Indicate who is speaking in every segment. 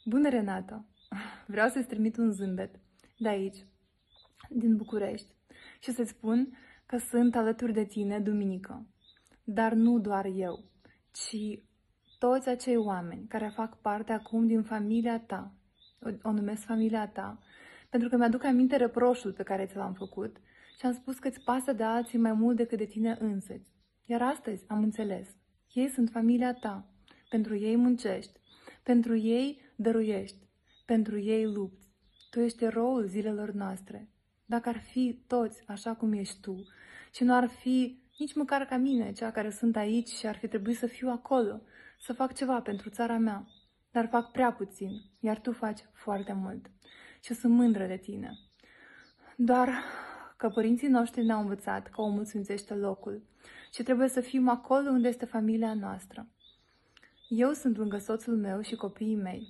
Speaker 1: Bună, Renata! Vreau să-ți trimit un zâmbet de aici, din București, și să-ți spun că sunt alături de tine duminică. Dar nu doar eu, ci toți acei oameni care fac parte acum din familia ta, o numesc familia ta, pentru că mi-aduc aminte reproșul pe care ți l-am făcut și am spus că îți pasă de alții mai mult decât de tine însăți. Iar astăzi am înțeles. Ei sunt familia ta. Pentru ei muncești. Pentru ei dăruiești. Pentru ei lupți. Tu ești eroul zilelor noastre. Dacă ar fi toți așa cum ești tu și nu ar fi nici măcar ca mine, cea care sunt aici și ar fi trebuit să fiu acolo, să fac ceva pentru țara mea, dar fac prea puțin, iar tu faci foarte mult. Și sunt mândră de tine. Doar că părinții noștri ne-au învățat că omul sfințește locul și trebuie să fim acolo unde este familia noastră. Eu sunt lângă soțul meu și copiii mei.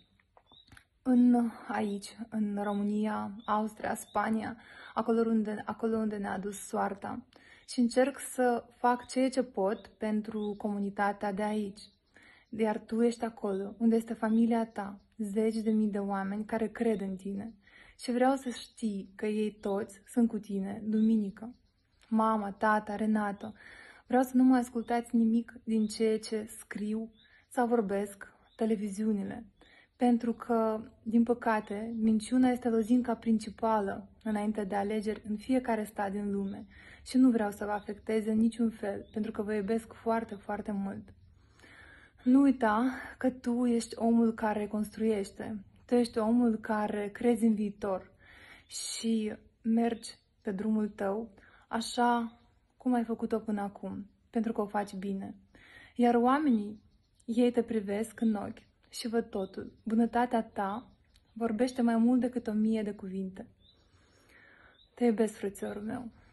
Speaker 1: Aici, în România, Austria, Spania, acolo unde ne-a dus soarta. Și încerc să fac ceea ce pot pentru comunitatea de aici. Iar tu ești acolo, unde este familia ta, zeci de mii de oameni care cred în tine. Și vreau să știi că ei toți sunt cu tine duminică. Mama, tata, Renato, vreau să nu mai ascultați nimic din ceea ce scriu sau vorbesc televiziunile. Pentru că, din păcate, minciuna este lozinca principală înainte de alegeri în fiecare stat din lume și nu vreau să vă afecteze în niciun fel, pentru că vă iubesc foarte, foarte mult. Nu uita că tu ești omul care reconstruiește, tu ești omul care crezi în viitor și mergi pe drumul tău așa cum ai făcut-o până acum, pentru că o faci bine. Iar oamenii, ei te privesc în ochi și văd totul. Bunătatea ta vorbește mai mult decât 1000 de cuvinte. Te iubesc, frățiorul meu.